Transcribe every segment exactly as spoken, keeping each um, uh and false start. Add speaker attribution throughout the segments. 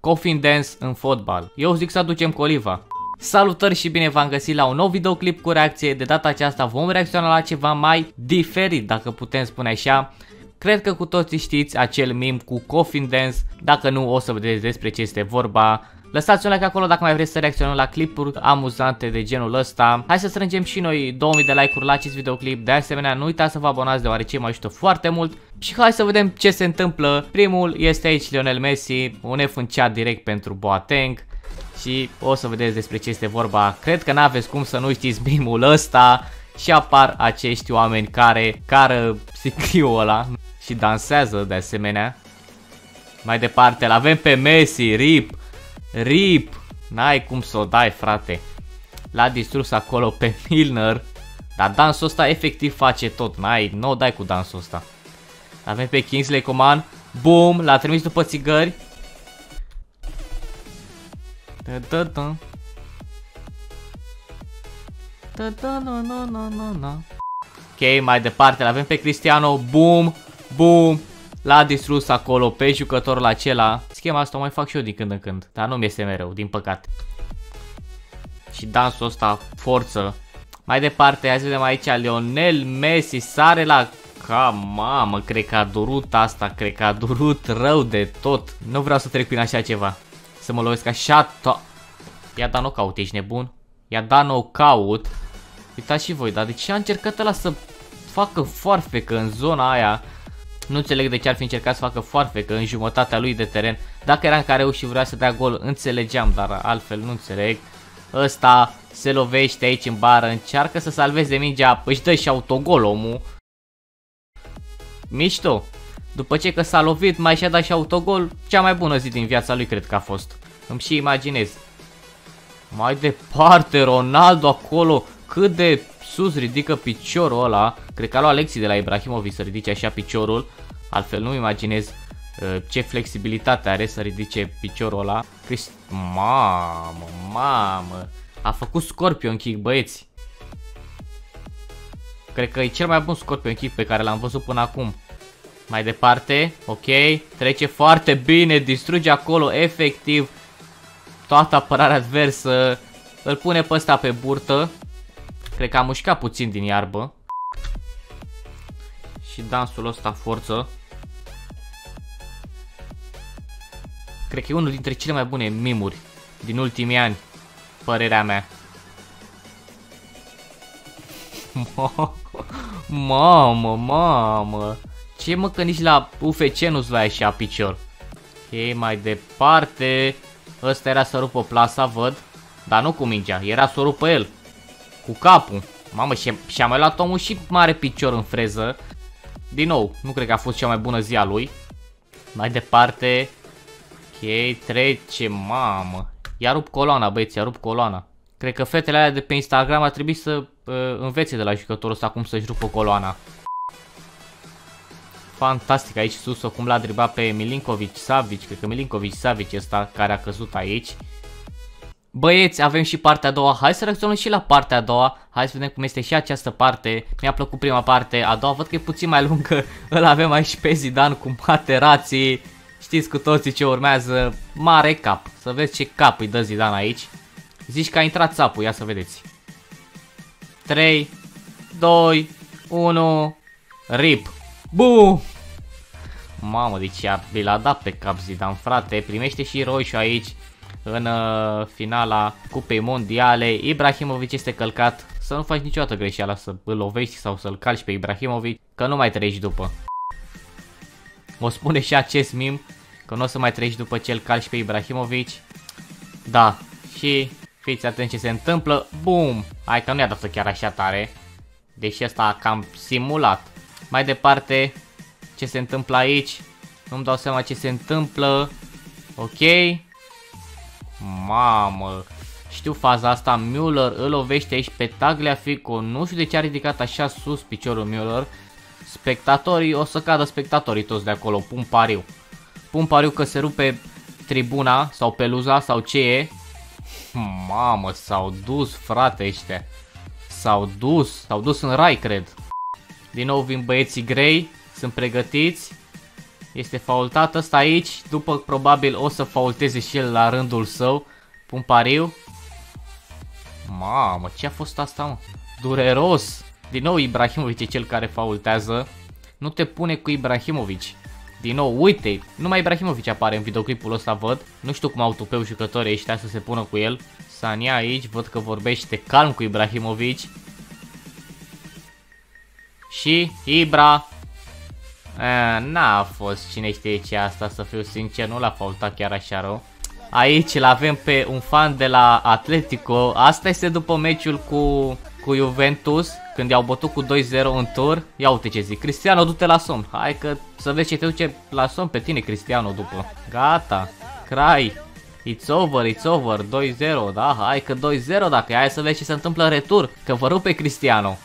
Speaker 1: Coffin Dance în fotbal. Eu zic să aducem coliva. Salutări și bine v-am găsit la un nou videoclip cu reacție. De data aceasta vom reacționa la ceva mai diferit, dacă putem spune așa. Cred că cu toții știți acel meme cu Coffin Dance. Dacă nu, o să vedeți despre ce este vorba. Lăsați un like acolo dacă mai vreți să reacționăm la clipuri amuzante de genul ăsta. Hai să strângem și noi două mii de like-uri la acest videoclip. De asemenea, nu uitați să vă abonați deoarece mă ajută foarte mult. Și hai să vedem ce se întâmplă. Primul este aici Lionel Messi, un F în chat direct pentru Boateng. Și o să vedeți despre ce este vorba. Cred că n-aveți cum să nu știți meme-ul ăsta. Și apar acești oameni care cară sicriul ăla și dansează de asemenea. Mai departe, îl avem pe Messi, rip. Rip, n-ai cum să o dai, frate. L-a distrus acolo pe Milner. Dar dansul ăsta efectiv face tot. N-ai, nu o dai cu dansul ăsta. Avem pe Kingsley Coman. Boom, l-a trimis după țigări. Da, da, da. Da, da, na, na, na, na, na. Ok, mai departe l-avem pe Cristiano. Boom, boom. L-a distrus acolo pe jucătorul acela. Schema asta o mai fac și eu din când în când, dar nu mi este mereu, din păcate. Și dansul ăsta, forță. Mai departe, hai să vedem aici Lionel Messi sare la... Ca mamă, cred că a durut asta, cred că a durut rău de tot. Nu vreau să trec prin așa ceva. Să mă lovesc așa to... I-a dat knockout, ești nebun? I-a dat knockout. Uitați și voi, dar de ce a încercat ăla să facă foarfecă în zona aia? Nu înțeleg de ce ar fi încercat să facă foarfecă în jumătatea lui de teren. Dacă era în careu și vrea să dea gol, înțelegeam, dar altfel nu înțeleg. Ăsta se lovește aici în bară, încearcă să salveze mingea, își dă și autogol omul. Mișto. După ce că s-a lovit, mai și-a dat și autogol, cea mai bună zi din viața lui cred că a fost. Îmi și imaginez. Mai departe, Ronaldo acolo, cât de sus ridică piciorul ăla. Cred că a luat lecții de la Ibrahimovic să ridice așa piciorul. Altfel nu imaginez uh, ce flexibilitate are să ridice piciorul ăla. Crist... Mamă, mamă. A făcut scorpion kick, băieți. Cred că e cel mai bun scorpion kick pe care l-am văzut până acum. Mai departe, ok, trece foarte bine, distruge acolo efectiv toată apărarea adversă. Îl pune pe ăsta pe burtă. Cred că a mușcat puțin din iarbă. Și dansul ăsta forță. Cred că e unul dintre cele mai bune mimuri din ultimii ani, părerea mea. Mamă, mamă. Ce mă, că nici la U F C nu-ți luai așa picior. Ok, mai departe. Ăsta era să rupă plasa, văd. Dar nu cu mingea, era să o rupă el. Cu capul. Mamă, și-a mai luat omul și mare picior în freză. Din nou, nu cred că a fost cea mai bună zi a lui. Mai departe. Ok, trece, mamă. I-a rupt coloana, băieți, i-a rupt coloana. Cred că fetele alea de pe Instagram ar trebui să uh, învețe de la jucătorul ăsta cum să-și rupă coloana. Fantastic aici sus, cum l-a dribat pe Milinkovic Savic. Cred că Milinkovic Savic ăsta care a căzut aici. Băieți, avem și partea a doua. Hai să reacționăm și la partea a doua. Hai să vedem cum este și această parte. Mi-a plăcut prima parte. A doua văd că e puțin mai lungă. Îl avem aici pe Zidane cu Materazzi. Știți cu toții ce urmează. Mare cap. Să vezi ce cap îi dă Zidane aici. Zici că a intrat țapul. Ia să vedeți. trei, doi, unu. Rip. Bum! Mamă, deci l-a dat pe cap Zidane, frate. Primește și roșu aici. În uh, finala Cupei Mondiale. Ibrahimovic este călcat. Să nu faci niciodată greșeala să îl lovești sau să-l calci pe Ibrahimovic, că nu mai treci după. O spune și acest meme, că nu o să mai treci după ce îl calci pe Ibrahimovic. Da, și fiți atenți ce se întâmplă. Boom! Hai că nu i-a dat chiar așa tare, deși asta a cam simulat. Mai departe, ce se întâmplă aici? Nu-mi dau seama ce se întâmplă. Ok. Mamă, știu faza asta. Müller îl lovește aici pe Tagliafico. Nu știu de ce a ridicat așa sus piciorul Müller. Spectatorii, o să cadă spectatorii toți de acolo. Pun pariu. Pun pariu că se rupe tribuna sau peluza sau ce e. Mamă, s-au dus, frate, ăștia. S-au dus, s-au dus în rai, cred. Din nou vin băieții grei, sunt pregătiți. Este faultat ăsta aici. După probabil o să faulteze și el la rândul său. Pun pariu. Mamă, ce a fost asta, mă? Dureros. Din nou Ibrahimovic e cel care faultează. Nu te pune cu Ibrahimovic. Din nou, uite, numai Ibrahimovic apare în videoclipul ăsta, văd. Nu știu cum au tupeu jucătorii ăștia să se pună cu el. Sania aici, văd că vorbește calm cu Ibrahimovic. Și Ibra. N-a fost, cine știe ce asta, să fiu sincer, nu l-a faultat chiar așa rău. Aici îl avem pe un fan de la Atletico. Asta este după meciul cu, cu Juventus, când i-au bătut cu doi zero în tur. Ia uite ce zic, Cristiano, du-te la somn. Hai că să vezi ce te duce la somn pe tine, Cristiano, după. Gata, crai. It's over, it's over, doi zero, da? Hai că doi zero dacă e, hai să vezi ce se întâmplă în retur, că vă rupe Cristiano.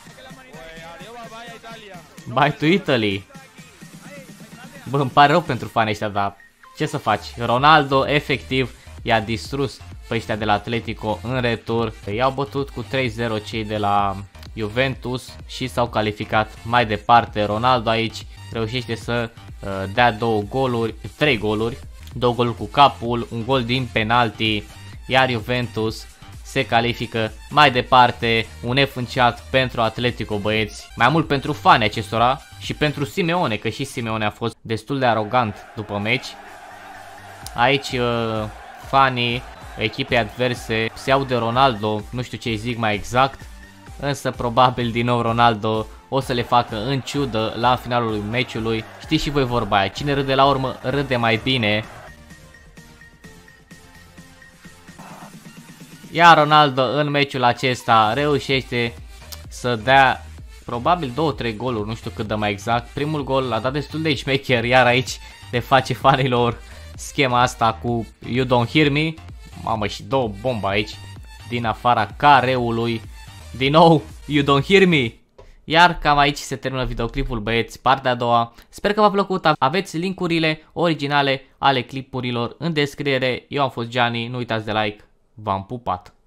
Speaker 1: Bye to Italy. Bă, îmi pare rău pentru fanii ăștia, dar ce să faci? Ronaldo efectiv i-a distrus pe ăștia de la Atletico în retur. I-au bătut cu trei zero cei de la Juventus și s-au calificat mai departe. Ronaldo aici reușește să uh, dea două goluri, trei goluri, două goluri cu capul, un gol din penalti, iar Juventus se califică mai departe. Un nefunciat pentru Atletico, băieți, mai mult pentru fanii acestora și pentru Simeone, că și Simeone a fost destul de arogant după meci. Aici uh, fanii echipei adverse se iau de Ronaldo, nu știu ce zic mai exact, însă probabil din nou Ronaldo o să le facă în ciudă la finalul meciului. Știți și voi vorba aia, cine râde la urmă râde mai bine. Iar Ronaldo în meciul acesta reușește să dea probabil două trei goluri, nu știu cât de mai exact. Primul gol l-a dat destul de șmecher, iar aici le face fanilor schema asta cu You Don't Hear Me. Mamă, și două bombe aici din afara careului. Din nou You Don't Hear Me. Iar cam aici se termină videoclipul, băieți, partea a doua. Sper că v-a plăcut, aveți linkurile originale ale clipurilor în descriere. Eu am fost Gianni, nu uitați de like, v-am pupat.